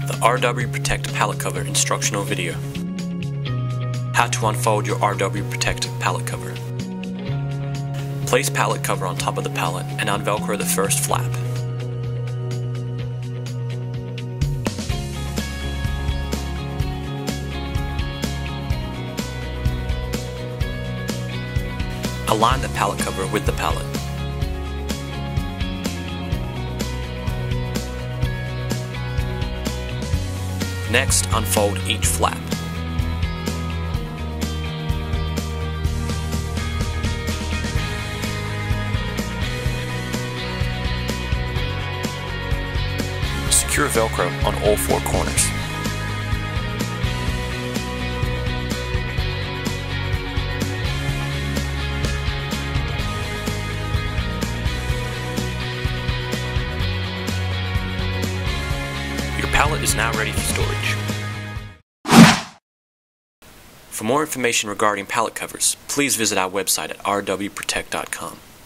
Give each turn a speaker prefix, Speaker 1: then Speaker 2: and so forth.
Speaker 1: The RW Protect pallet cover instructional video. How to unfold your RW Protect pallet cover. Place pallet cover on top of the pallet and unvelcro the first flap. Align the pallet cover with the pallet. Next, unfold each flap. Secure Velcro on all four corners. Your pallet is now ready for storage. For more information regarding pallet covers, please visit our website at rwprotect.com.